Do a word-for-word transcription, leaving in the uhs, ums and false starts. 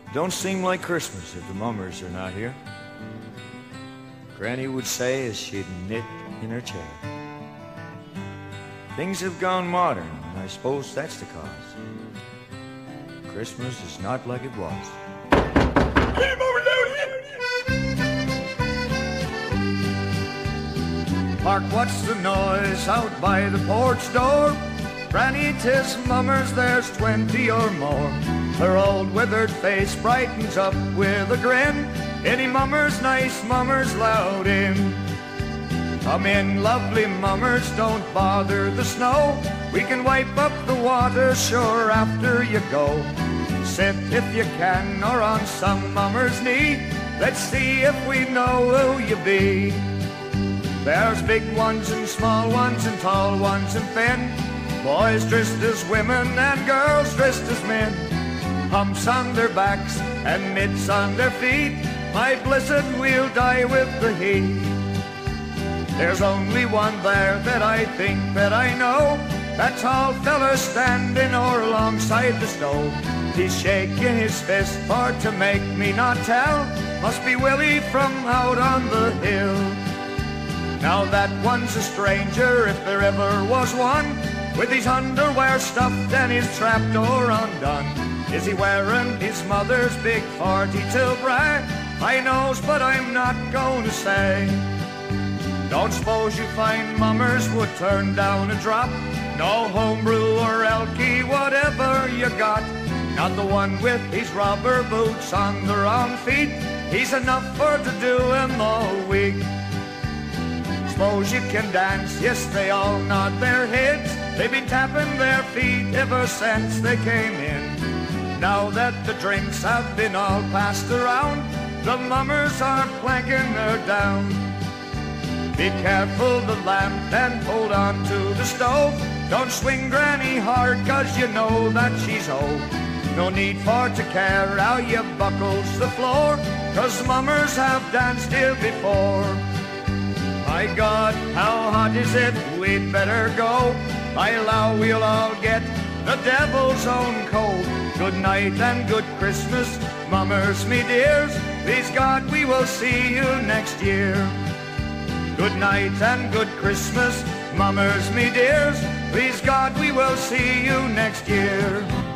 Don't seem like Christmas if the mummers are not here. Granny would say as she'd knit in her chair. Things have gone modern, and I suppose that's the cause. Christmas is not like it was. Hark, what's the noise out by the porch door? Granny, 'tis mummers, there's twenty or more. Her old withered face brightens up with a grin. Any mummers, nice mummers, loud in. Come in, lovely mummers, don't bother the snow. We can wipe up the water, sure, after you go. Sit if you can, or on some mummer's knee. Let's see if we know who you be. There's big ones and small ones and tall ones and thin. Boys dressed as women and girls dressed as men. Humps on their backs and mitts on their feet. My blessed, we'll die with the heat. There's only one there that I think that I know. That tall fella standing o'er alongside the stove. He's shaking his fist for to make me not tell. Must be Willie from out on the hill. Now that one's a stranger, if there ever was one, with his underwear stuffed and his trapdoor undone. Is he wearing his mother's big forty-two bra? I knows, but I'm not going to say. Don't suppose you find mummers would turn down a drop. No homebrew or elky, whatever you got. Not the one with his rubber boots on the wrong feet. He's enough for to do him all week. Suppose you can dance, yes, they all nod their heads. They've been tapping their feet ever since they came in. Now that the drinks have been all passed around, the mummers are planking her down. Be careful the lamp and hold on to the stove. Don't swing Granny hard, cause you know that she's old. No need for to care how you buckles the floor, cause mummers have danced here before. My God, how hot is it? We'd better go. I allow we'll all get the devil's own cold. Good night and good Christmas, mummers, me dears. Please God, we will see you next year. Good night and good Christmas, mummers, me dears. Please God, we will see you next year.